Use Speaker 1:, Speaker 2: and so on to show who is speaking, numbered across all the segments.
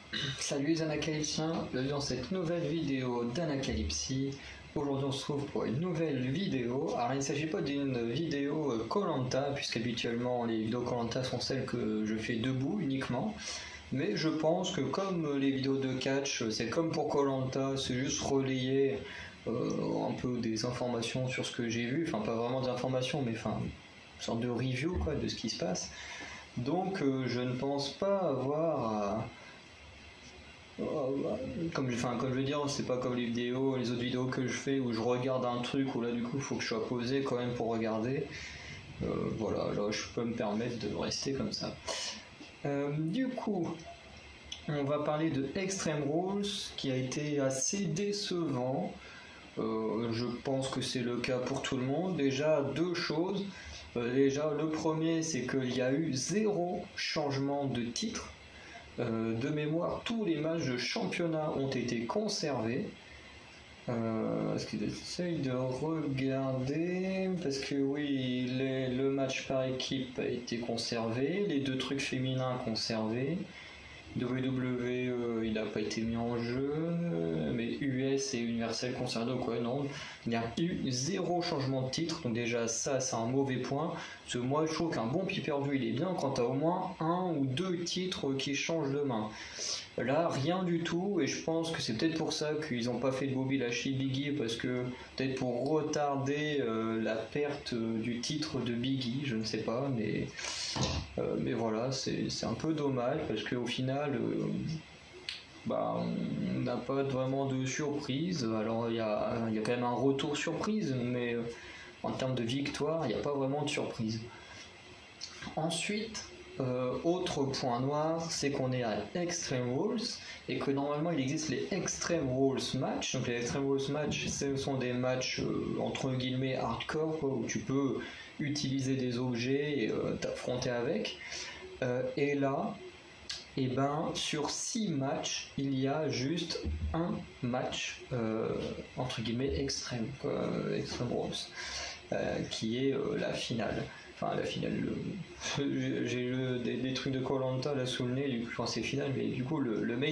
Speaker 1: Salut les Anacalypsiens, bienvenue dans cette nouvelle vidéo d'Anacalypsie. Aujourd'hui on se trouve pour une nouvelle vidéo. Alors il ne s'agit pas d'une vidéo Koh-Lanta, puisqu'habituellement les vidéos Koh-Lanta sont celles que je fais debout uniquement. Mais je pense que comme les vidéos de catch, c'est comme pour Koh-Lanta, c'est juste relayer un peu des informations sur ce que j'ai vu. Enfin pas vraiment des informations, mais enfin une sorte de review quoi, de ce qui se passe. Donc je ne pense pas avoir à comme je veux dire, c'est pas comme les autres vidéos que je fais où je regarde un truc où là du coup il faut que je sois posé quand même pour regarder. Voilà, là je peux me permettre de rester comme ça. Du coup, on va parler de Extreme Rules qui a été assez décevant. Je pense que c'est le cas pour tout le monde. Déjà, deux choses. Déjà, le premier, c'est qu'il y a eu zéro changement de titre. De mémoire, tous les matchs de championnat ont été conservés. Est-ce qu'il essaye de regarder? Parce que oui, le match par équipe a été conservé, les deux trucs féminins conservés. WWE, il n'a pas été mis en jeu, mais US et Universel concernés, donc ouais, non, il y a eu zéro changement de titre, donc déjà ça c'est un mauvais point, parce que moi je trouve qu'un bon pay-per-view il est bien quand tu as au moins un ou deux titres qui changent de main. Là, rien du tout, et je pense que c'est peut-être pour ça qu'ils n'ont pas fait de Bobby Lashley Biggie, parce que peut-être pour retarder la perte du titre de Biggie, je ne sais pas, mais voilà, c'est un peu dommage, parce qu'au final, on n'a pas vraiment de surprise. Alors, il y a quand même un retour surprise, mais en termes de victoire, il n'y a pas vraiment de surprise. Ensuite, autre point noir, c'est qu'on est à Extreme Rules et que normalement il existe les Extreme Rules match. Donc les Extreme Rules match, ce sont des matchs entre guillemets hardcore quoi, où tu peux utiliser des objets et t'affronter avec. Et là, sur 6 matchs, il y a juste un match entre guillemets extrême, Extreme Rules, qui est la finale. Enfin, la finale, j'ai des trucs de Koh-Lanta là sous le nez, du coup, enfin, c'est final, mais du coup, le main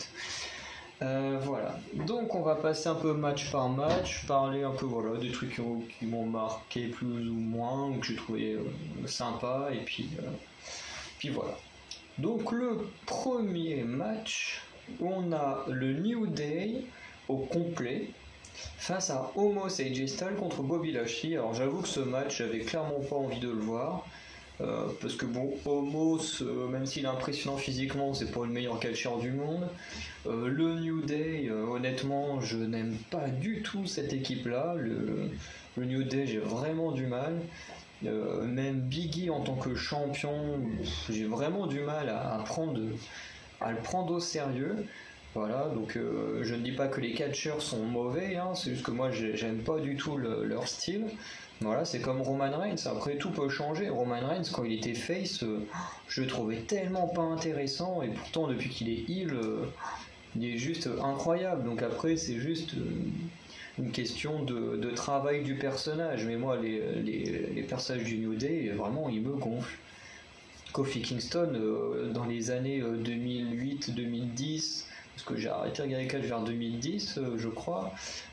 Speaker 1: event. Voilà. Donc, on va passer un peu match par match, parler un peu voilà, des trucs qui m'ont marqué plus ou moins, ou que j'ai trouvé sympa, et puis voilà. Donc, le premier match, on a le New Day au complet face à Omos et AJ Styles contre Bobby Lashley. Alors j'avoue que ce match, j'avais clairement pas envie de le voir. Parce que bon, Omos, même s'il est impressionnant physiquement, c'est pas le meilleur catcheur du monde. Le New Day, honnêtement, je n'aime pas du tout cette équipe-là. Le New Day, j'ai vraiment du mal. Même Biggie en tant que champion, j'ai vraiment du mal à le prendre au sérieux. Voilà, donc je ne dis pas que les catcheurs sont mauvais, hein, c'est juste que moi j'aime pas du tout leur style. Voilà, c'est comme Roman Reigns, après tout peut changer. Roman Reigns, quand il était face, je le trouvais tellement pas intéressant, et pourtant depuis qu'il est heel, il est juste incroyable. Donc après, c'est juste une question de travail du personnage. Mais moi, les personnages du New Day, vraiment, ils me gonflent. Kofi Kingston, dans les années 2008-2010, parce que j'ai arrêté de regarder catch vers 2010, je crois.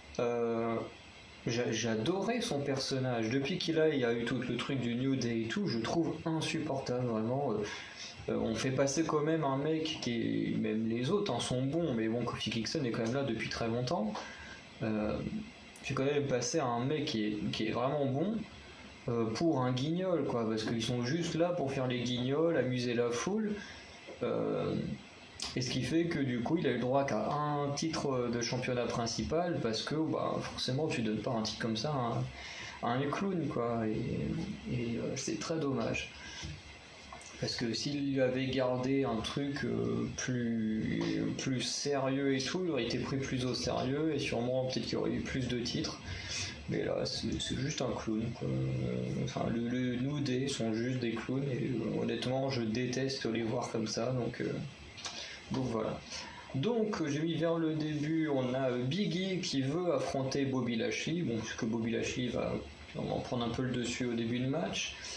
Speaker 1: J'adorais son personnage. Depuis il y a eu tout le truc du New Day et tout, je trouve insupportable, vraiment. On fait passer quand même un mec qui est. Même les autres sont bons, mais bon, Kofi Kingston est quand même là depuis très longtemps. Fait quand même passer à un mec qui est vraiment bon. Pour un guignol quoi, parce qu'ils sont juste là pour faire les guignols, amuser la foule, et ce qui fait que du coup il a eu le droit qu'à un titre de championnat principal, parce que forcément tu donnes pas un titre comme ça à un clown quoi, et c'est très dommage, parce que s'il avait gardé un truc plus sérieux et tout, il aurait été pris plus au sérieux, et sûrement peut-être qu'il y aurait eu plus de titres. Mais là, c'est juste un clown, quoi. Enfin, le New Day sont juste des clowns, et honnêtement, je déteste les voir comme ça, donc voilà. Donc, j'ai mis vers le début, on a Biggie qui veut affronter Bobby Lashley. Bon, puisque Bobby Lashley va prendre un peu le dessus au début du match.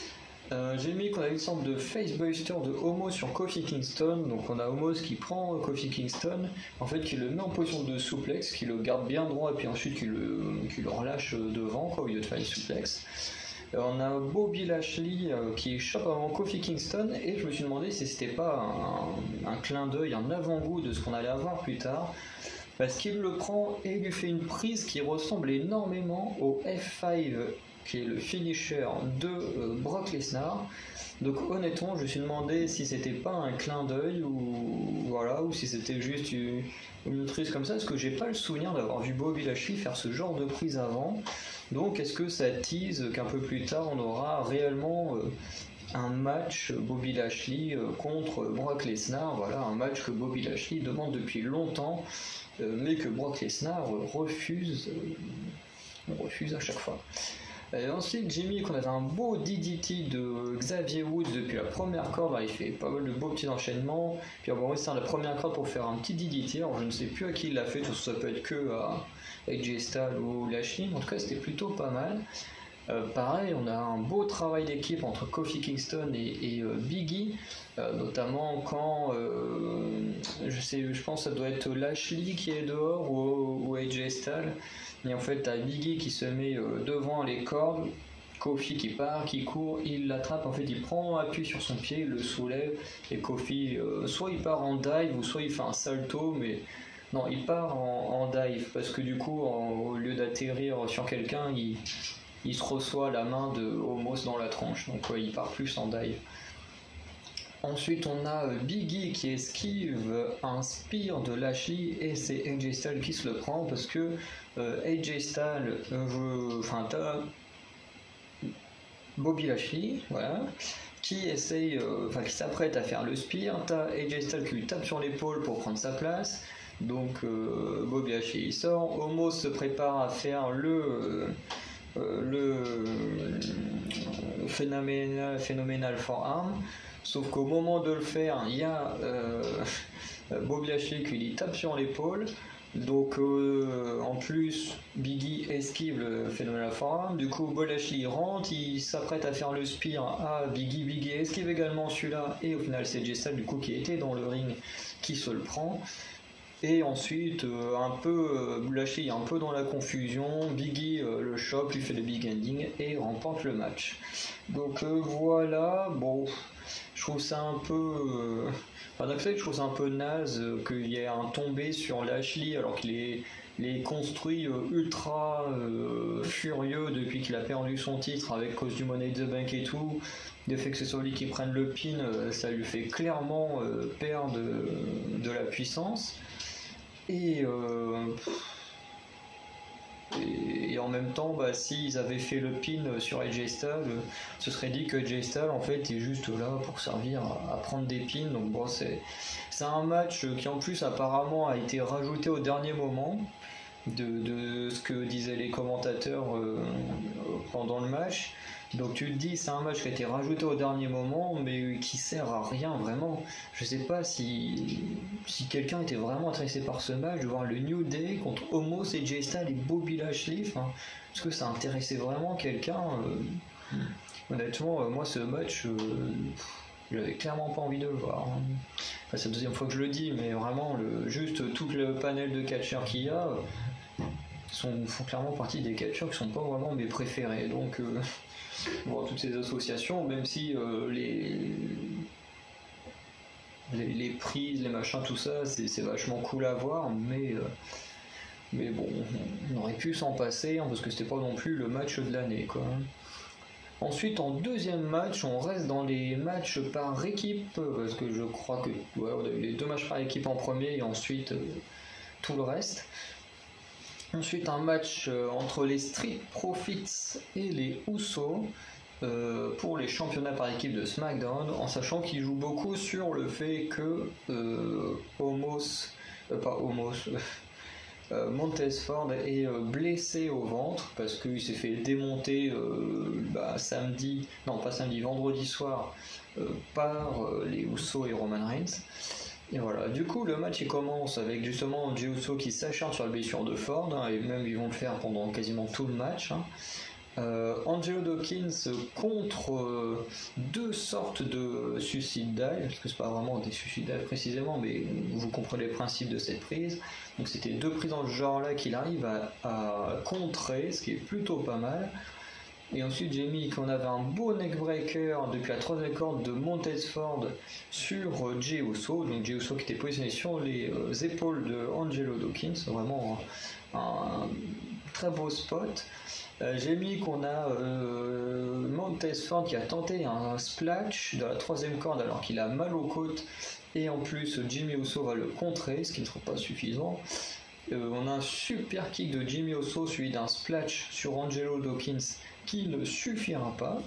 Speaker 1: J'ai mis qu'on a une sorte de facebuster de Omos sur Kofi Kingston. Donc on a Omos qui prend Kofi Kingston, en fait qui le met en position de souplex, qui le garde bien droit et puis ensuite qui le relâche devant quoi, au lieu de faire une souplex. On a Bobby Lashley qui échappe avant Kofi Kingston et je me suis demandé si c'était pas un clin d'œil, un avant-goût de ce qu'on allait avoir plus tard. Parce qu'il le prend et lui fait une prise qui ressemble énormément au F5 qui est le finisher de Brock Lesnar. Donc honnêtement, je me suis demandé si c'était pas un clin d'œil ou voilà, ou si c'était juste une prise comme ça, parce que j'ai pas le souvenir d'avoir vu Bobby Lashley faire ce genre de prise avant. Donc est-ce que ça tease qu'un peu plus tard on aura réellement un match Bobby Lashley contre Brock Lesnar, voilà, un match que Bobby Lashley demande depuis longtemps, mais que Brock Lesnar refuse à chaque fois. Et ensuite, j'ai mis qu'on avait un beau DDT de Xavier Woods depuis la première corde. Il fait pas mal de beaux petits enchaînements. Puis on va rester à la première corde pour faire un petit DDT. Alors je ne sais plus à qui il l'a fait, tout ça peut être que à AJ Styles ou Lashley. En tout cas, c'était plutôt pas mal. Pareil, on a un beau travail d'équipe entre Kofi Kingston et Big E, notamment quand je pense que ça doit être Lashley qui est dehors ou AJ Styles. Et en fait, t'as Big E qui se met devant les cordes, Kofi qui part, qui court, il l'attrape, en fait il prend appui sur son pied, il le soulève, et Kofi, soit il part en dive, ou soit il fait un salto, mais non, il part en dive, parce que du coup, au lieu d'atterrir sur quelqu'un, il se reçoit la main de Omos dans la tronche, donc ouais, il part plus en dive. Ensuite, on a Big E qui esquive un spear de Lashley et c'est AJ Styles qui se le prend parce que AJ Styles, t'as Bobby Lashley, voilà, qui essaye, qui s'apprête à faire le spear. T'as AJ Styles qui lui tape sur l'épaule pour prendre sa place. Donc Bobby Lashley il sort. Omos se prépare à faire le phénoménal forearm. Sauf qu'au moment de le faire, il y a Bobby Lashley qui lui tape sur l'épaule. Donc en plus, Big E esquive le phénoménal forearm. Du coup, Bobby Lashley rentre, il s'apprête à faire le spear à Big E. Big E esquive également celui-là. Et au final, c'est AJ Styles du coup qui était dans le ring qui se le prend. Et ensuite, Lashley est un peu dans la confusion, Big E le chope, lui fait le big ending et remporte le match. Donc voilà, bon, je trouve ça un peu... je trouve ça un peu naze qu'il y ait un tombé sur Lashley alors qu'il est construit ultra furieux depuis qu'il a perdu son titre avec cause du Money in the Bank et tout. Le fait que ce soit lui qui prenne le pin, ça lui fait clairement perdre de la puissance. Et en même temps, s'ils avaient fait le pin sur AJ Styles, ce serait dit que AJ Styles en fait est juste là pour servir à prendre des pins. Donc bon, c'est un match qui en plus apparemment a été rajouté au dernier moment de ce que disaient les commentateurs pendant le match. Donc tu te dis c'est un match qui a été rajouté au dernier moment mais qui sert à rien vraiment. Je sais pas si quelqu'un était vraiment intéressé par ce match, de voir le New Day contre Omos et AJ Styles et Bobby Lashley, est-ce que ça intéressait vraiment quelqu'un Honnêtement, moi ce match j'avais clairement pas envie de le voir. C'est la deuxième fois que je le dis, mais vraiment juste tout le panel de catcheurs qu'il y a font clairement partie des catcheurs qui sont pas vraiment mes préférés. Donc bon, toutes ces associations, même si les prises, les machins, tout ça, c'est vachement cool à voir, mais bon, on aurait pu s'en passer parce que c'était pas non plus le match de l'année, quoi. Ensuite, en deuxième match, on reste dans les matchs par équipe, parce que je crois que on a eu les 2 matchs par équipe en premier et ensuite tout le reste. Ensuite, un match entre les Street Profits et les Usos pour les championnats par équipe de SmackDown, en sachant qu'ils jouent beaucoup sur le fait que Montez Ford est blessé au ventre parce qu'il s'est fait démonter vendredi soir par les Usos et Roman Reigns. Et voilà, du coup le match il commence avec justement Jey Uso qui s'acharne sur la blessure de Ford, et même ils vont le faire pendant quasiment tout le match. Angelo Dawkins contre deux sortes de suicide dive, parce que c'est pas vraiment des suicide dive précisément, mais vous comprenez le principe de cette prise. Donc c'était deux prises dans ce genre-là qu'il arrive à contrer, ce qui est plutôt pas mal. Et ensuite j'ai mis qu'on avait un beau neckbreaker depuis la troisième corde de Montez Ford sur Jey Uso, donc Jey Uso qui était positionné sur les épaules de Angelo Dawkins, vraiment un très beau spot. J'ai mis qu'on a Montez Ford qui a tenté un splash de la troisième corde alors qu'il a mal aux côtes, et en plus Jimmy Uso va le contrer, ce qui ne sera pas suffisant. On a un super kick de Jimmy Uso suivi d'un splash sur Angelo Dawkins qui ne suffira pas.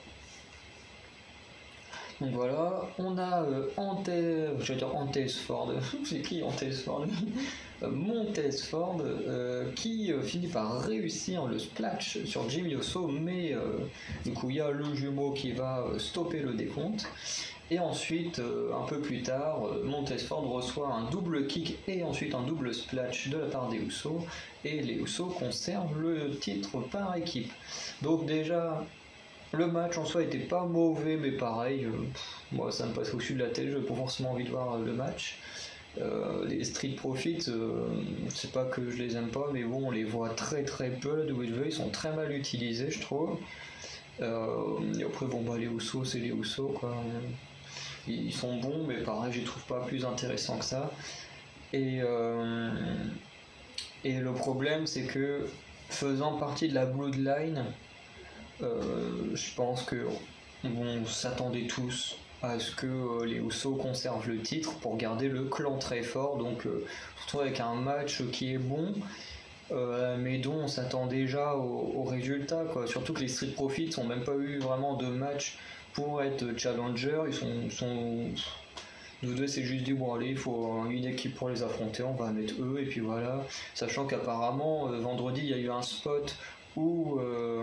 Speaker 1: Donc voilà, on a Montez Ford, c'est qui Montez Ford Montez Ford qui finit par réussir le splash sur Jimmy Uso, mais du coup il y a le jumeau qui va stopper le décompte. Et ensuite, un peu plus tard, Montez Ford reçoit un double kick et ensuite un double splash de la part des Usos, et les Usos conservent le titre par équipe. Donc déjà, le match en soi était pas mauvais, mais pareil, moi ça me passe au-dessus de la tête, je n'ai pas forcément envie de voir le match. Les Street Profits, c'est pas que je les aime pas, mais bon, on les voit très très peu, la WWE, ils sont très mal utilisés, je trouve. Et après, bon, bah, les Usos, c'est les Usos, quoi. Ils sont bons, mais pareil, je les trouve pas plus intéressants que ça. Et le problème, c'est que faisant partie de la Bloodline, je pense que on s'attendait tous à ce que les Usos conservent le titre pour garder le clan très fort. Donc, on se retrouve avec un match qui est bon, mais dont on s'attend déjà au résultat, quoi. Surtout que les Street Profits n'ont même pas eu vraiment de match pour être challenger. Ils sont nous deux, c'est juste dit bon allez, il faut une équipe pour les affronter, on va mettre eux, et puis voilà. Sachant qu'apparemment vendredi il y a eu un spot où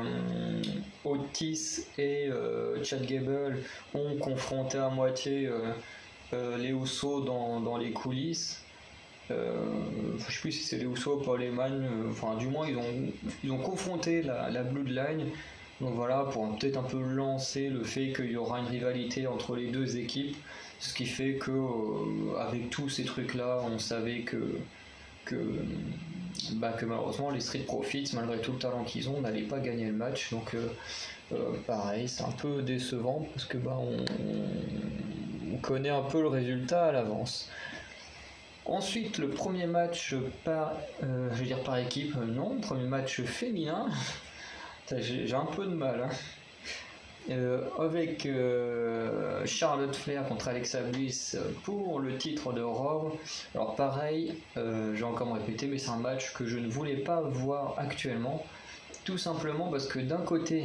Speaker 1: Otis et Chad Gable ont confronté à moitié les Usos dans les coulisses. Je sais plus si c'est les Usos ou Paul Heyman, enfin du moins ils ont confronté la Bloodline. Donc voilà, pour peut-être un peu lancer le fait qu'il y aura une rivalité entre les deux équipes, ce qui fait que avec tous ces trucs-là, on savait que malheureusement les Street Profits, malgré tout le talent qu'ils ont, n'allaient pas gagner le match. Donc pareil, c'est un peu décevant parce que on connaît un peu le résultat à l'avance. Ensuite, le premier match par équipe, non, premier match féminin. J'ai un peu de mal, hein. Avec Charlotte Flair contre Alexa Bliss pour le titre de Raw. Alors pareil, je vais encore me répéter, mais c'est un match que je ne voulais pas voir actuellement, tout simplement parce que d'un côté,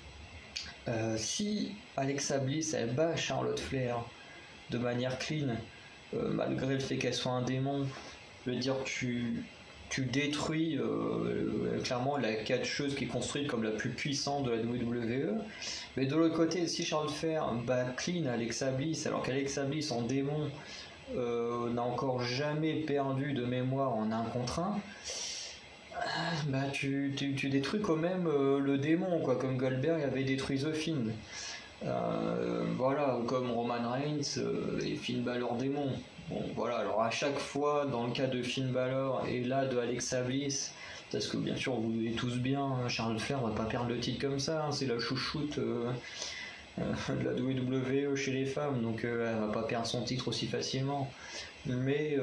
Speaker 1: si Alexa Bliss elle bat Charlotte Flair de manière clean, malgré le fait qu'elle soit un démon, je veux dire tu détruis clairement la catcheuse qui est construite comme la plus puissante de la WWE. Mais de l'autre côté, si Charlotte Flair bat clean Alexa Bliss, alors qu'Alexa Bliss en démon n'a encore jamais perdu de mémoire en 1 contre 1, bah tu détruis quand même le démon, quoi, comme Goldberg avait détruit The Fiend. Voilà, comme Roman Reigns et Finn Balor démon. Bon, voilà, alors à chaque fois, dans le cas de Finn Balor et là de Alexa Bliss, parce que bien sûr vous voyez tous bien, Charlotte Flair va pas perdre le titre comme ça, hein, c'est la chouchoute de la WWE chez les femmes, donc elle va pas perdre son titre aussi facilement. Mais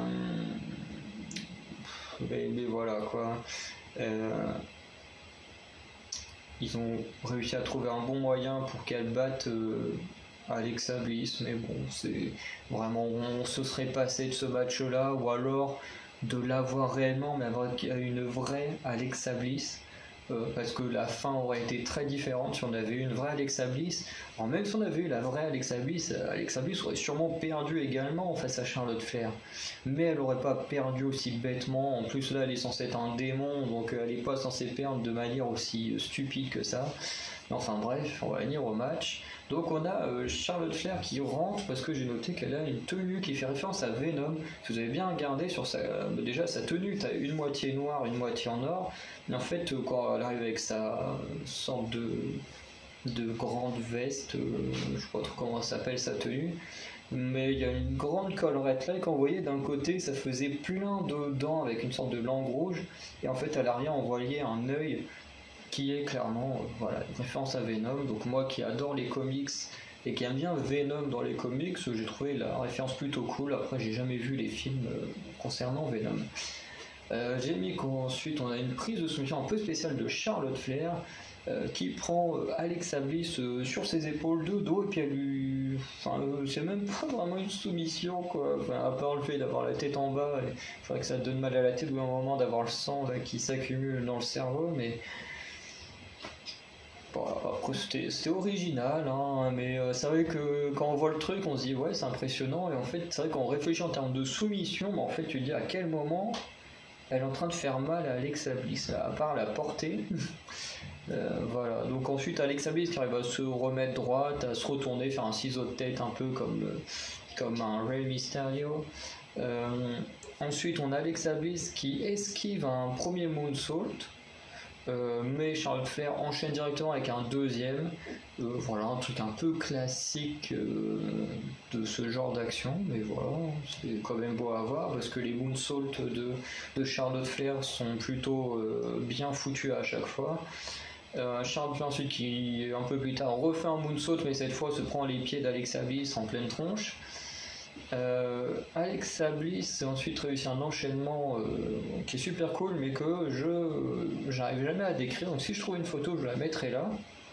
Speaker 1: voilà quoi. Ils ont réussi à trouver un bon moyen pour qu'elle batte Alexa Bliss, mais bon, c'est vraiment, on se serait passé de ce match-là, ou alors de l'avoir réellement, mais avec une vraie Alexa Bliss, parce que la fin aurait été très différente si on avait eu une vraie Alexa Bliss. Alors même si on avait eu la vraie Alexa Bliss aurait sûrement perdu également face à Charlotte Flair, mais elle aurait pas perdu aussi bêtement. En plus là, elle est censée être un démon, donc elle est pas censée perdre de manière aussi stupide que ça. Enfin bref, on va venir au match. Donc on a Charlotte Flair qui rentre parce que j'ai noté qu'elle a une tenue qui fait référence à Venom. Si vous avez bien regardé sur déjà sa tenue, t'as une moitié noire, une moitié en or. Mais en fait, quand elle arrive avec sa sorte de grande veste, je sais pas trop comment ça s'appelle sa tenue, mais il y a une grande collerette là, et quand vous voyez d'un côté ça faisait plein de dents avec une sorte de langue rouge, et en fait à l'arrière on voyait un œil qui est clairement voilà, une référence à Venom. Donc moi qui adore les comics et qui aime bien Venom dans les comics, j'ai trouvé la référence plutôt cool. Après j'ai jamais vu les films concernant Venom. J'ai mis qu'ensuite on a une prise de soumission un peu spéciale de Charlotte Flair qui prend Alexa Bliss sur ses épaules de dos, et puis elle lui... Enfin, c'est même pas vraiment une soumission, quoi. Enfin, à part le fait d'avoir la tête en bas, il faudrait que ça te donne mal à la tête au bout d'un moment d'avoir le sang là, qui s'accumule dans le cerveau, mais... Bon, après c'était original, hein, mais c'est vrai que quand on voit le truc, on se dit ouais c'est impressionnant, et en fait c'est vrai qu'on réfléchit en termes de soumission, mais en fait tu te dis à quel moment elle est en train de faire mal à Alexa Bliss, à part la portée. Voilà, donc ensuite Alexa Bliss qui arrive à se remettre droite, à se retourner, faire un ciseau de tête un peu comme un Rey Mysterio. Ensuite on a Alexa Bliss qui esquive un premier moonsault, mais Charlotte Flair enchaîne directement avec un deuxième. Voilà, un truc un peu classique de ce genre d'action, mais voilà, c'est quand même beau à voir parce que les moonsaults de Charlotte Flair sont plutôt bien foutus à chaque fois. Charlotte Flair ensuite qui un peu plus tard refait un moonsault, mais cette fois se prend les pieds d'Alexa Bliss en pleine tronche. Alexa Bliss ensuite réussit un enchaînement qui est super cool, mais que j'arrive jamais à décrire, donc si je trouve une photo je la mettrai là.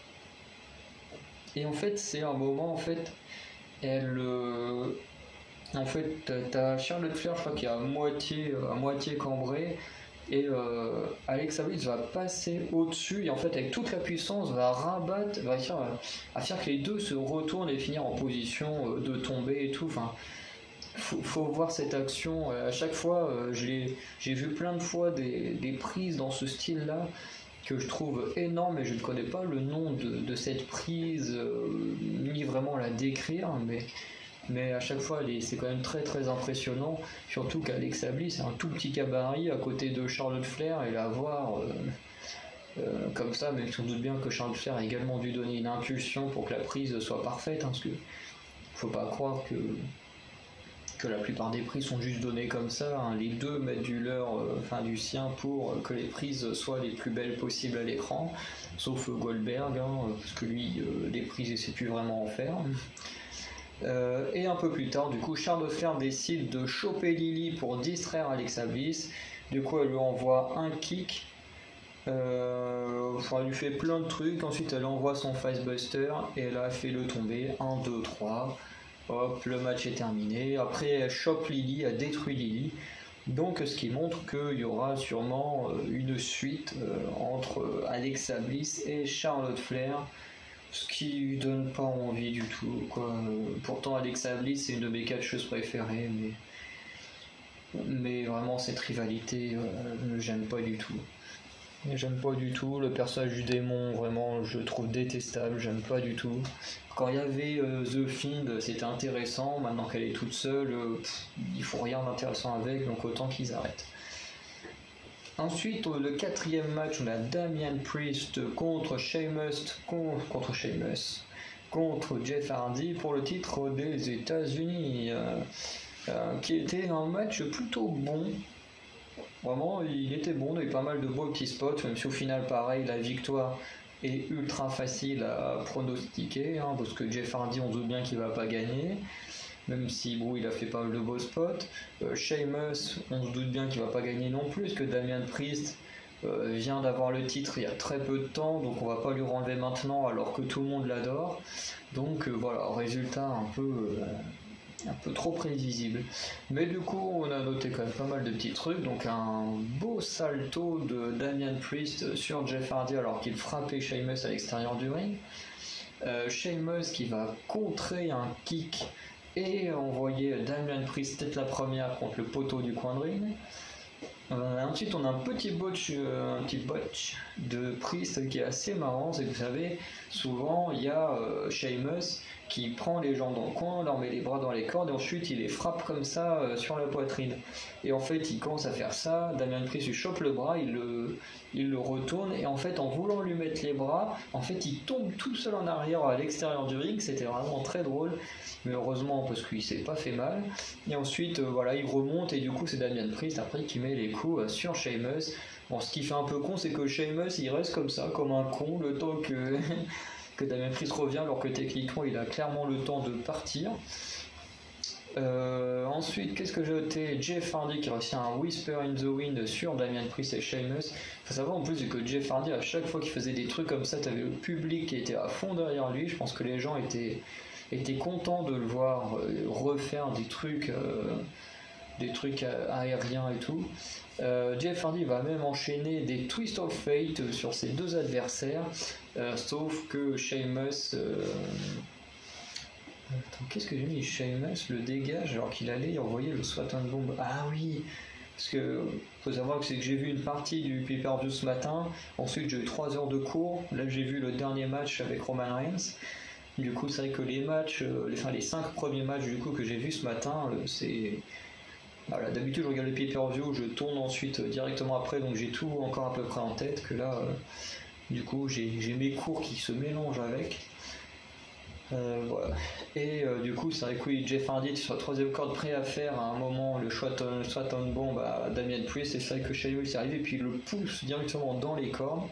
Speaker 1: Et en fait c'est un moment, en fait elle en fait t'as Charlotte Flair, je crois, qui est à moitié cambrée, et Alexa Bliss va passer au-dessus, et en fait avec toute la puissance va rabattre, va faire que les deux se retournent et finir en position de tomber et tout. Enfin, faut voir cette action. À chaque fois, j'ai vu plein de fois des prises dans ce style-là que je trouve énorme, et je ne connais pas le nom de cette prise, ni vraiment la décrire, mais à chaque fois c'est quand même très très impressionnant, surtout qu'Alexa Bliss c'est un tout petit gabarit à côté de Charlotte Flair, et la voir comme ça, même si on doute bien que Charlotte Flair a également dû donner une impulsion pour que la prise soit parfaite, hein, parce que faut pas croire que la plupart des prises sont juste données comme ça, hein. Les deux mettent du leur, du sien, pour que les prises soient les plus belles possibles à l'écran, sauf Goldberg, hein, parce que lui, les prises il sait plus vraiment en faire. Et un peu plus tard, du coup, Charlotte Flair décide de choper Lily pour distraire Alexa Bliss. Du coup, elle lui envoie un kick. Elle lui fait plein de trucs. Ensuite, elle envoie son Facebuster et elle a fait le tomber. 1, 2, 3. Hop, le match est terminé. Après, elle chope Lily, elle détruit Lily. Donc, ce qui montre qu'il y aura sûrement une suite entre Alexa Bliss et Charlotte Flair. Ce qui donne pas envie du tout, quoi. Pourtant Alexa Bliss c'est une de mes catcheuses préférées, mais vraiment cette rivalité, j'aime pas du tout. J'aime pas du tout le personnage du démon, vraiment je le trouve détestable, j'aime pas du tout. Quand il y avait The Fiend c'était intéressant, maintenant qu'elle est toute seule, il faut rien d'intéressant avec, donc autant qu'ils arrêtent. Ensuite, le quatrième match, on a Damian Priest contre Sheamus, contre Jeff Hardy pour le titre des États-Unis, qui était un match plutôt bon. Vraiment, il était bon, il y a eu pas mal de beaux petits spots, même si au final, pareil, la victoire est ultra facile à pronostiquer, hein, parce que Jeff Hardy, on doute bien qu'il va pas gagner. Même si bon, il a fait pas mal de beaux spots. Sheamus, on se doute bien qu'il va pas gagner non plus, que Damian Priest vient d'avoir le titre il y a très peu de temps, donc on va pas lui renlever maintenant alors que tout le monde l'adore. Donc voilà, résultat un peu trop prévisible. Mais du coup, on a noté quand même pas mal de petits trucs. Donc un beau salto de Damian Priest sur Jeff Hardy alors qu'il frappait Sheamus à l'extérieur du ring. Sheamus qui va contrer un kick et envoyer Damian Priest tête la première contre le poteau du coin de ring. Ensuite, on a un petit botch de Priest qui est assez marrant. C'est que vous savez, souvent il y a Sheamus qui prend les gens dans le coin, leur met les bras dans les cordes et ensuite il les frappe comme ça sur la poitrine. Et en fait, il commence à faire ça. Damien Priest lui chope le bras, il le retourne et en fait, en voulant lui mettre les bras, en fait, il tombe tout seul en arrière à l'extérieur du ring. C'était vraiment très drôle, mais heureusement parce qu'il s'est pas fait mal. Et ensuite, voilà, il remonte et du coup, c'est Damien Priest après qui met les coups sur Sheamus. Bon, ce qui fait un peu con, c'est que Sheamus il reste comme ça, comme un con, le temps que, que Damien Priest revient, alors que techniquement il a clairement le temps de partir. Ensuite, qu'est-ce que j'ai noté? Jeff Hardy qui réussit un Whisper in the Wind sur Damien Priest et Sheamus. Il faut savoir en plus que Jeff Hardy, à chaque fois qu'il faisait des trucs comme ça, t'avais le public qui était à fond derrière lui. Je pense que les gens étaient contents de le voir refaire des trucs aériens et tout. Jeff Hardy va même enchaîner des Twist of Fate sur ses deux adversaires, sauf que Sheamus qu'est-ce que j'ai mis? Sheamus le dégage alors qu'il allait envoyer le Swanton Bomb. Ah oui, parce que faut savoir que j'ai vu une partie du pay-per-view ce matin, ensuite j'ai eu 3 heures de cours, là j'ai vu le dernier match avec Roman Reigns. Du coup c'est vrai que les matchs, les 5 premiers matchs du coup que j'ai vu ce matin, c'est... Voilà, d'habitude je regarde le pay-per-view, je tourne ensuite directement après, donc j'ai tout encore à peu près en tête, que là du coup j'ai mes cours qui se mélangent avec. Voilà. Et du coup, c'est vrai que oui, Jeff Hardy sur la troisième corde prêt à faire à un moment le Swanton Bomb à Damien Priest, et c'est vrai que Sheamus est arrivé et puis il le pousse directement dans les cordes.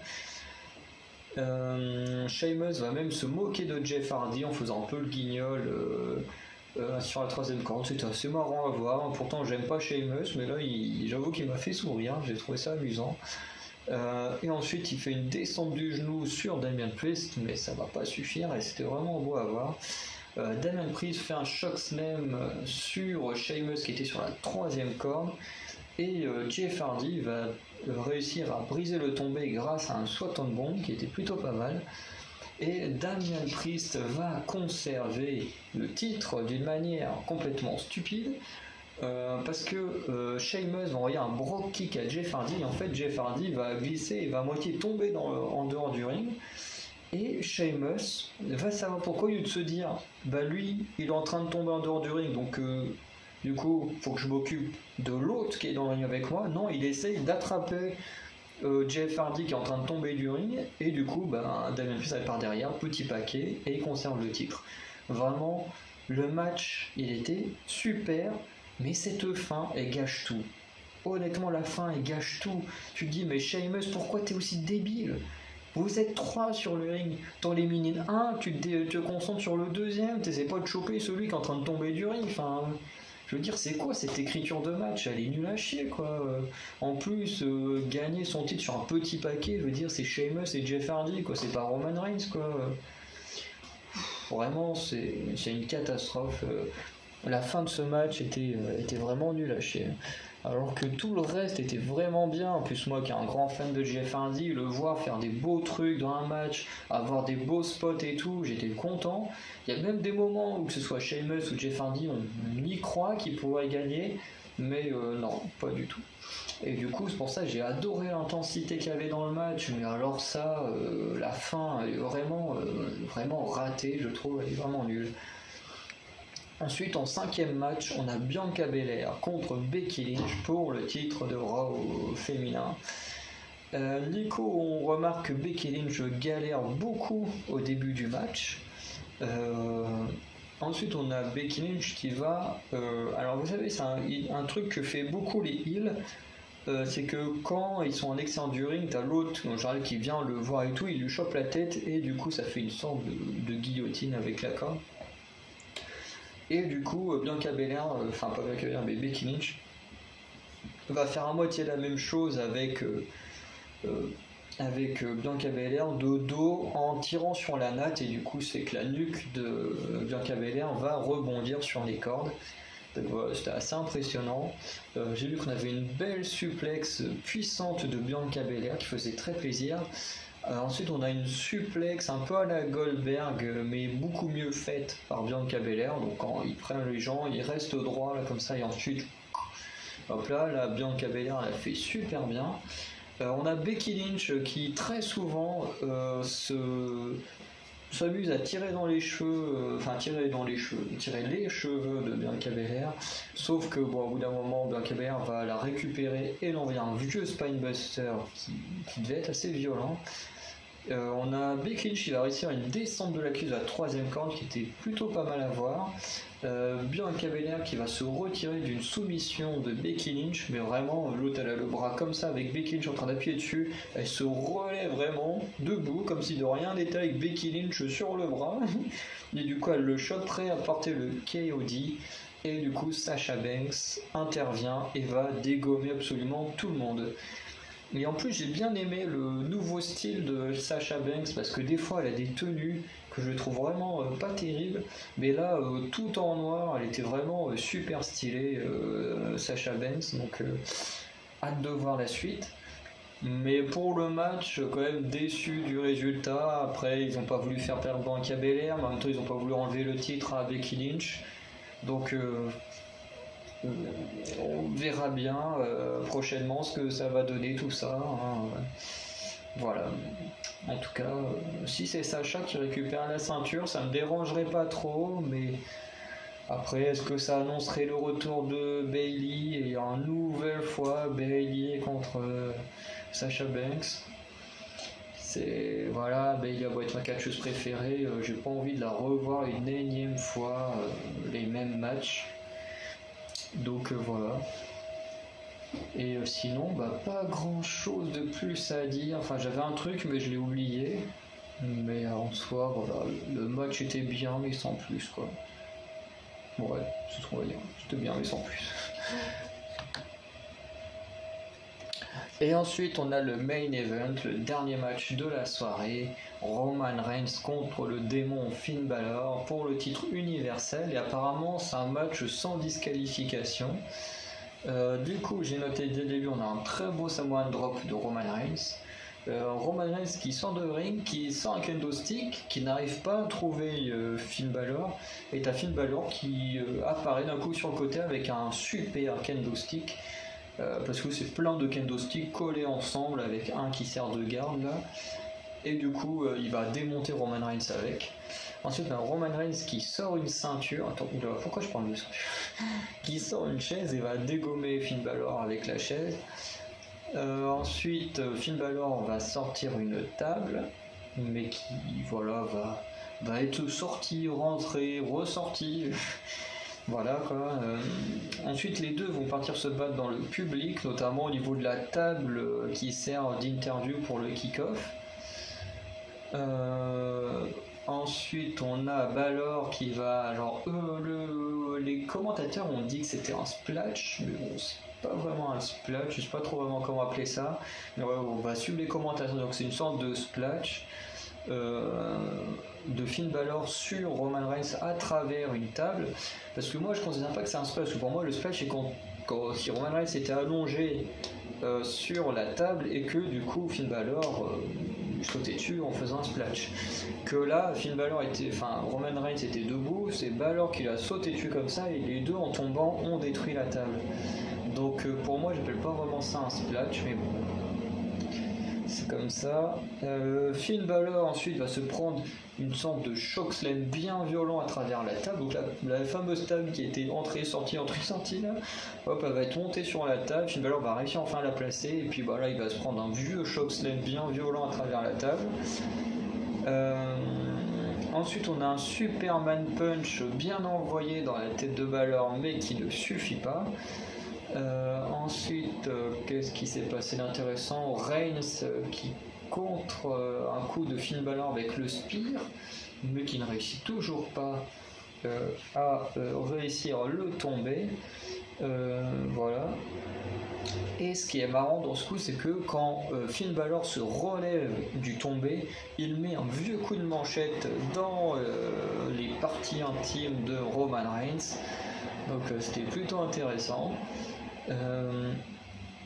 Speaker 1: Sheamus va même se moquer de Jeff Hardy en faisant un peu le guignol sur la troisième corde. C'était assez marrant à voir. Pourtant, j'aime pas Sheamus, mais là, j'avoue qu'il m'a fait sourire. J'ai trouvé ça amusant. Et ensuite il fait une descente du genou sur Damien Priest, mais ça va pas suffire et c'était vraiment beau à voir. Damien Priest fait un choc slam sur Sheamus qui était sur la troisième corde et Jeff Hardy va réussir à briser le tombé grâce à un Swanton Bomb qui était plutôt pas mal. Et Damien Priest va conserver le titre d'une manière complètement stupide. Parce que Sheamus va envoyer un Brogue Kick à Jeff Hardy et en fait Jeff Hardy va glisser et va à moitié tomber en dehors du ring et Sheamus va savoir pourquoi, au lieu de se dire bah lui il est en train de tomber en dehors du ring donc du coup faut que je m'occupe de l'autre qui est dans le ring avec moi, non, il essaye d'attraper Jeff Hardy qui est en train de tomber du ring et du coup Damien Priest arrive par derrière, petit paquet et il conserve le titre. Vraiment le match il était super. Mais cette fin, elle gâche tout. Honnêtement, la fin, elle gâche tout. Tu te dis, mais Sheamus, pourquoi t'es aussi débile? Vous êtes 3 sur le ring. T'en élimines un, tu te concentres sur le deuxième, t'essaies pas de choper celui qui est en train de tomber du ring. Enfin, je veux dire, c'est quoi cette écriture de match? Elle est nulle à chier, quoi. En plus, gagner son titre sur un petit paquet, je veux dire, c'est Sheamus et Jeff Hardy, quoi. C'est pas Roman Reigns, quoi. Vraiment, c'est une catastrophe. La fin de ce match était vraiment nul à chier. Alors que tout le reste était vraiment bien. En plus, moi qui est un grand fan de Jeff Hardy, le voir faire des beaux trucs dans un match, avoir des beaux spots et tout, j'étais content. Il y a même des moments où que ce soit Sheamus ou Jeff Hardy, on y croit qu'il pourrait gagner, mais non, pas du tout. Et du coup, c'est pour ça que j'ai adoré l'intensité qu'il y avait dans le match, mais alors ça, la fin, elle est vraiment ratée, je trouve, elle est vraiment nulle. Ensuite, en 5e match, on a Bianca Belair contre Becky Lynch pour le titre de Raw féminin. Nico, on remarque que Becky Lynch galère beaucoup au début du match. Ensuite, on a Becky Lynch qui va... alors, vous savez, c'est un truc que fait beaucoup les heels. C'est que quand ils sont en extérieur du ring, t'as l'autre en général qui vient le voir et tout, il lui chope la tête et du coup, ça fait une sorte de guillotine avec la corde. Et du coup, Bianca Belair, enfin pas Bianca Belair, mais Becky Lynch, va faire à moitié la même chose avec Bianca Belair de dos en tirant sur la natte, et du coup, c'est que la nuque de Bianca Belair va rebondir sur les cordes. Donc voilà, c'était assez impressionnant. J'ai vu qu'on avait une belle suplex puissante de Bianca Belair qui faisait très plaisir. Ensuite, on a une suplex un peu à la Goldberg, mais beaucoup mieux faite par Bianca Belair. Donc, quand ils prennent les gens, ils restent droits là comme ça, et ensuite Hop là, la Bianca Belair l'a fait super bien. On a Becky Lynch qui très souvent s'amuse à tirer dans les cheveux, tirer les cheveux de Bianca Belair, sauf que bon, au bout d'un moment, Bianca Belair va la récupérer et l'envoyer un vieux spinebuster qui devait être assez violent. On a Becky Lynch qui va réussir une descente de l'accuse à la troisième corde qui était plutôt pas mal à voir. Bianca Belair qui va se retirer d'une soumission de Becky Lynch, mais vraiment l'autre elle a le bras comme ça avec Becky Lynch en train d'appuyer dessus, elle se relève vraiment debout comme si de rien n'était avec Becky Lynch sur le bras et du coup elle le choque prêt à porter le KOD et du coup Sasha Banks intervient et va dégommer absolument tout le monde. Et en plus, j'ai bien aimé le nouveau style de Sasha Banks parce que des fois, elle a des tenues que je trouve vraiment pas terribles. Mais là, tout en noir, elle était vraiment super stylée, Sasha Banks. Donc, hâte de voir la suite. Mais pour le match, quand même déçu du résultat. Après, ils n'ont pas voulu faire perdre Bianca Belair, mais en même temps, ils n'ont pas voulu enlever le titre à Becky Lynch. Donc, on verra bien prochainement ce que ça va donner tout ça. Hein. Voilà. En tout cas, si c'est Sacha qui récupère la ceinture, ça me dérangerait pas trop, mais après, est-ce que ça annoncerait le retour de Bayley et une nouvelle fois Bayley contre Sasha Banks? C'est voilà, Bayley a beau être ma catcheuse préférée, j'ai pas envie de la revoir une énième fois les mêmes matchs. Donc voilà. Et sinon, pas grand chose de plus à dire. Enfin, j'avais un truc, mais je l'ai oublié. Mais en soi, voilà, le match était bien, mais sans plus, quoi. Bon, ouais, c'est ce qu'on va dire. C'était bien, mais sans plus. Et ensuite, on a le main event, le dernier match de la soirée. Roman Reigns contre le démon Finn Balor pour le titre universel. Et apparemment, c'est un match sans disqualification. Du coup, j'ai noté dès le début, on a un très beau Samoan drop de Roman Reigns. Roman Reigns qui sort de ring, qui sort un kendo stick, qui n'arrive pas à trouver Finn Balor. Et t'as Finn Balor qui apparaît d'un coup sur le côté avec un super kendo stick. Parce que c'est plein de kendo sticks collés ensemble avec un qui sert de garde là. Et du coup, il va démonter Roman Reigns avec. Ensuite, on a Roman Reigns qui sort une ceinture. Attends, pourquoi je parle de ceinture? Qui sort une chaise et va dégommer Finn Balor avec la chaise. Ensuite, Finn Balor va sortir une table, mais qui voilà va être sorti, rentré, ressorti. Voilà quoi. Ensuite, les deux vont partir se battre dans le public, notamment au niveau de la table qui sert d'interview pour le kick-off. Ensuite, on a Balor qui va. Alors, les commentateurs ont dit que c'était un splash, mais bon, c'est pas vraiment un splash, je sais pas trop vraiment comment appeler ça. Mais ouais, on va suivre les commentateurs, donc c'est une sorte de splash de Finn Balor sur Roman Reigns à travers une table. Parce que moi, je considère pas que c'est un splash, parce que pour moi, le splash, c'est quand si Roman Reigns était allongé sur la table et que du coup, Finn Balor. Sauter dessus en faisant un splash. Que là, Roman Reigns était debout, c'est Balor qui l'a sauté dessus comme ça et les deux en tombant ont détruit la table. Donc pour moi, j'appelle pas vraiment ça un splash, mais bon, c'est comme ça. Finn Balor ensuite va se prendre une sorte de chokeslam bien violent à travers la table. Donc la fameuse table qui était entrée, sortie là, hop, elle va être montée sur la table. Finn Balor va réussir enfin à la placer. Et puis là, il va se prendre un vieux chokeslam bien violent à travers la table. Ensuite, on a un Superman Punch bien envoyé dans la tête de Balor, mais qui ne suffit pas. Ensuite, qu'est-ce qui s'est passé d'intéressant? Reigns qui contre un coup de Finn Balor avec le Spear, mais qui ne réussit toujours pas à réussir le tomber. Voilà. Et ce qui est marrant dans ce coup, c'est que quand Finn Balor se relève du tombé, il met un vieux coup de manchette dans les parties intimes de Roman Reigns. Donc c'était plutôt intéressant.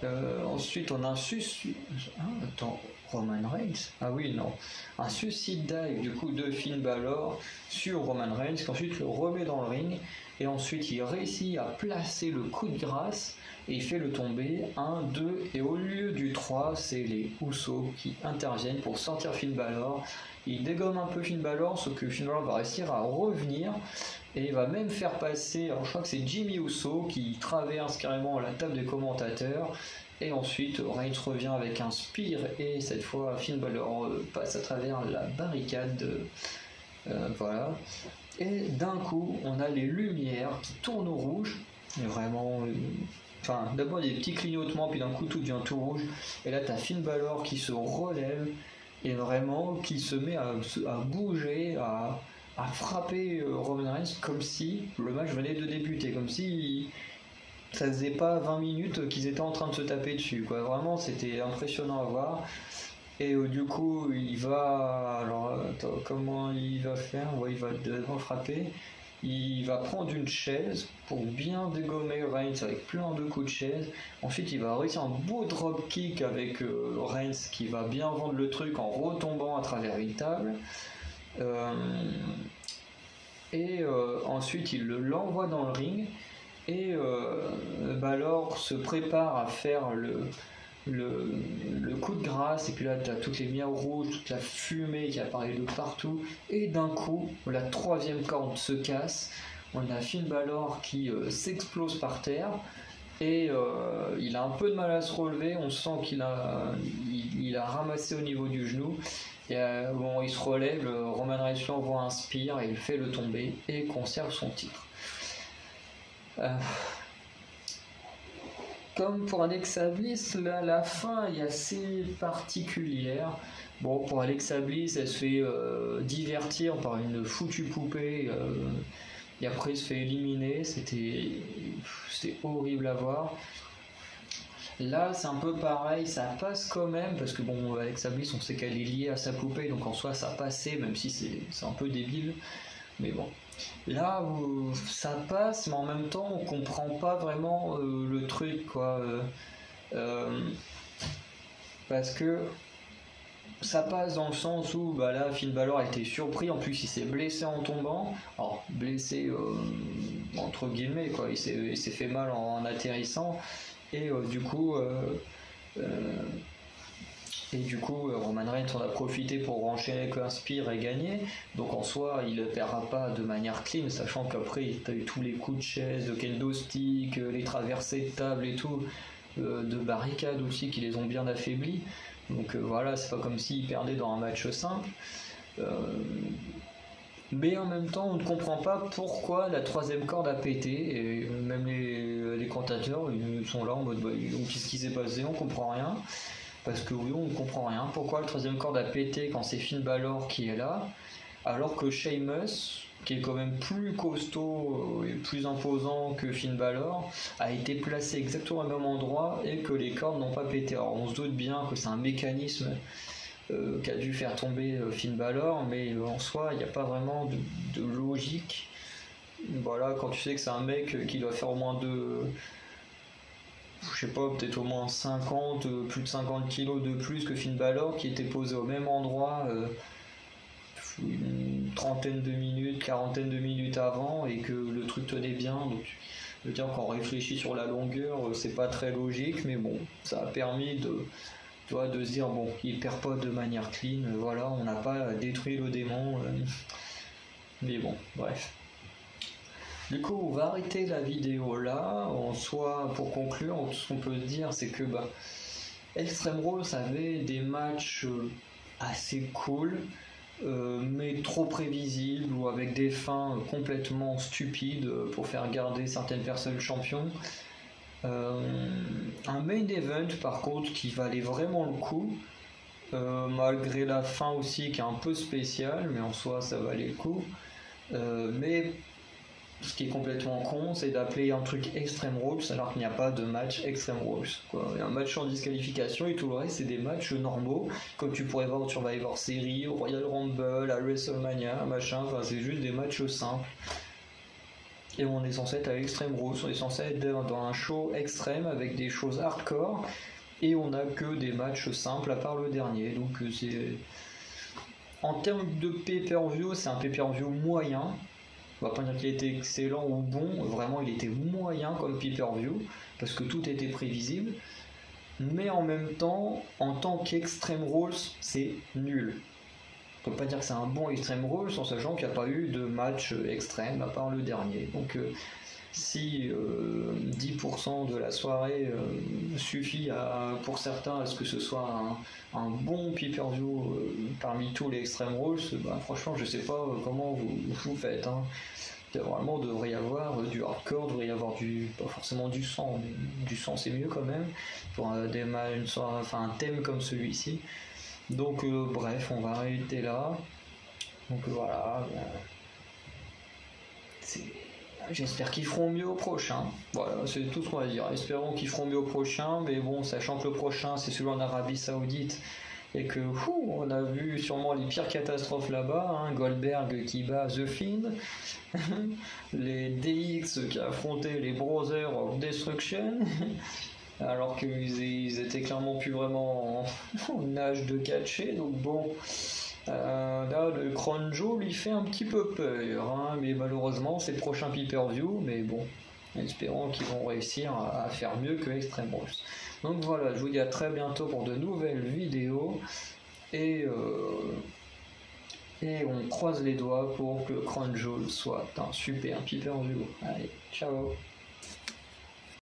Speaker 1: Ensuite, on a attends, Roman Reigns? Ah oui, non. Un suicide dive du coup de Finn Balor sur Roman Reigns, qui ensuite le remet dans le ring. Et ensuite, il réussit à placer le coup de grâce et il fait le tomber. 1, 2, et au lieu du 3, c'est les Usos qui interviennent pour sortir Finn Balor. Il dégomme un peu Finn Balor, sauf que Finn Balor va réussir à revenir. Et il va même faire passer, alors je crois que c'est Jimmy Uso qui traverse carrément la table des commentateurs. Et ensuite, Reigns revient avec un spear et cette fois, Finn Balor passe à travers la barricade. Voilà. Et d'un coup, on a les lumières qui tournent au rouge. Et vraiment, enfin, d'abord il y a des petits clignotements, puis d'un coup tout devient tout rouge. Et là, t'as Finn Balor qui se relève et vraiment qui se met à bouger, à frapper Roman Reigns comme si le match venait de débuter, comme si ça faisait pas 20 minutes qu'ils étaient en train de se taper dessus, quoi. Vraiment, c'était impressionnant à voir. Et du coup, il va. Alors, attends, comment il va faire? Ouais, il va d'abord frapper. Il va prendre une chaise pour bien dégommer Reigns avec plein de coups de chaise. Ensuite, il va réussir un beau drop kick avec Reigns qui va bien vendre le truc en retombant à travers une table. Ensuite, il l'envoie dans le ring. Et Balor se prépare à faire le coup de grâce, et puis là tu as toutes les lumières rouges, toute la fumée qui apparaît de partout, et d'un coup la troisième corde se casse. On a Finn Balor qui s'explose par terre et il a un peu de mal à se relever. On sent qu'il a ramassé au niveau du genou, et bon, il se relève, Roman Reigns lui envoie un spear et il fait le tomber et conserve son titre. Comme pour Alexa Bliss, la fin est assez particulière. Bon, pour Alexa Bliss, elle se fait divertir par une foutue poupée et après elle se fait éliminer. C'était horrible à voir. Là, c'est un peu pareil, ça passe quand même, parce que bon, Alexa Bliss, on sait qu'elle est liée à sa poupée, donc en soi, ça passait, même si c'est un peu débile. Mais bon. Là où ça passe, mais en même temps on comprend pas vraiment le truc, quoi. Parce que ça passe dans le sens où là Finn Balor a été surpris, en plus il s'est blessé en tombant, alors blessé entre guillemets, quoi. Il s'est fait mal en atterrissant, et du coup Roman Reigns en a profité pour enchaîner avec un spear et gagner. Donc en soi, il ne perdra pas de manière clean, sachant qu'après, il a eu tous les coups de chaise, de kendo stick, les traversées de table et tout, de barricades aussi qui les ont bien affaiblis. Donc voilà, c'est pas comme s'il perdait dans un match simple. Mais en même temps, on ne comprend pas pourquoi la troisième corde a pété, et même les commentateurs ils sont là en mode qu'est-ce qui s'est passé, on comprend rien. Parce que oui, on ne comprend rien. Pourquoi le troisième corde a pété quand c'est Finn Balor qui est là, alors que Sheamus, qui est quand même plus costaud et plus imposant que Finn Balor, a été placé exactement au même endroit et que les cordes n'ont pas pété. Alors on se doute bien que c'est un mécanisme qui a dû faire tomber Finn Balor, mais en soi, il n'y a pas vraiment de logique. Voilà, quand tu sais que c'est un mec qui doit faire au moins je sais pas, peut-être au moins 50, plus de 50 kilos de plus que Finn Balor, qui était posé au même endroit une trentaine de minutes, quarantaine de minutes avant, et que le truc tenait bien. Donc je veux dire, quand on réfléchit sur la longueur, c'est pas très logique, mais bon, ça a permis de se dire, bon, il perd pas de manière clean, voilà, on n'a pas détruit le démon, mais bon, bref. Du coup, on va arrêter la vidéo là. En soi, pour conclure, tout ce qu'on peut dire, c'est que Extreme Rules avait des matchs assez cool, mais trop prévisibles, ou avec des fins complètement stupides pour faire garder certaines personnes champions. Un main event, par contre, qui valait vraiment le coup, malgré la fin aussi qui est un peu spéciale, mais en soi, ça valait le coup. Mais ce qui est complètement con, c'est d'appeler un truc Extreme Rules alors qu'il n'y a pas de match Extreme Rules, quoi. Il y a un match en disqualification et tout le reste c'est des matchs normaux comme tu pourrais voir au Survivor Series, au Royal Rumble, à WrestleMania, machin. Enfin, c'est juste des matchs simples. Et on est censé être à Extreme Rules, on est censé être dans un show extrême avec des choses hardcore, et on a que des matchs simples à part le dernier. Donc c'est... En termes de pay-per-view, c'est un pay-per-view moyen. On va pas dire qu'il était excellent ou bon, vraiment il était moyen comme pay-per-view, parce que tout était prévisible. Mais en même temps, en tant qu'Extreme Rules, c'est nul. On peut pas dire que c'est un bon Extreme Rules en sachant qu'il n'y a pas eu de match extrême à part le dernier. Donc si 10% de la soirée suffit pour certains à ce que ce soit un bon pay-per-view parmi tous les Extreme Rules, bah, franchement je sais pas comment vous faites. Hein. Vraiment devrait y avoir du hardcore, devrait y avoir pas forcément du sang, mais du sang c'est mieux quand même pour un thème comme celui-ci. Donc bref, on va arrêter là. Donc voilà. J'espère qu'ils feront mieux au prochain. Voilà, c'est tout ce qu'on va dire. Espérons qu'ils feront mieux au prochain, mais bon, sachant que le prochain c'est celui en Arabie Saoudite et que on a vu sûrement les pires catastrophes là-bas, hein, Goldberg qui bat The Fiend, les DX qui affrontaient les Brothers of Destruction, alors qu'ils étaient clairement plus vraiment en âge de catcher, donc bon. Là, le Crown Jewel lui fait un petit peu peur, hein, mais malheureusement c'est le prochain pay-per-view, mais bon, espérons qu'ils vont réussir à faire mieux que Extreme Rules. Donc voilà, je vous dis à très bientôt pour de nouvelles vidéos, et on croise les doigts pour que Crown Jewel soit un super pay-per-view. Allez, ciao.